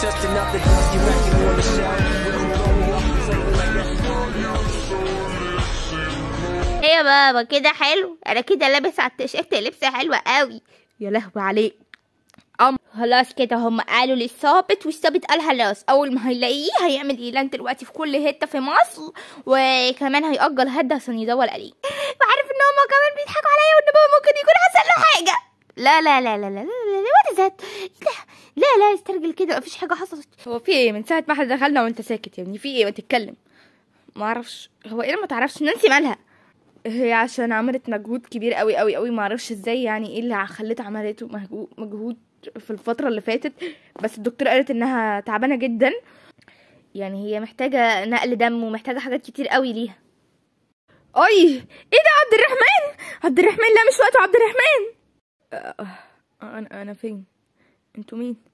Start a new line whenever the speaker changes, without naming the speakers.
ايه يا بابا كده حلو؟ انا كده لابس على التيشيرت لبسه حلوه قوي.
يا لهوي عليك.
خلاص كده هم قالوا للظابط، والظابط قال خلاص اول ما هيلاقيه هيعمل اعلان دلوقتي في كل حته في مصر، وكمان هيأجر حد عشان يدور عليه. وعارف ان هم كمان بيضحكوا عليا وان بابا ممكن يكون حصل له حاجه. لا لا لا لا لا لا وات ذات. لا لا استرجل كده، مفيش حاجه حصلت.
هو في ايه من ساعه ما احنا دخلنا وانت ساكت يا ابني؟ في ايه؟ ما تتكلم. ما اعرفش هو ايه ما تعرفش نانسي مالها؟ هي عشان عملت مجهود كبير قوي قوي قوي، ما اعرفش ازاي يعني ايه اللي خلتها عملته مجهود في الفتره اللي فاتت، بس الدكتور قالت انها تعبانه جدا، يعني هي محتاجه نقل دم ومحتاجه حاجات كتير قوي ليها. اي ايه ده؟ عبد الرحمن، عبد الرحمن، لا مش وقته عبد الرحمن. انا فين؟ انتوا مين؟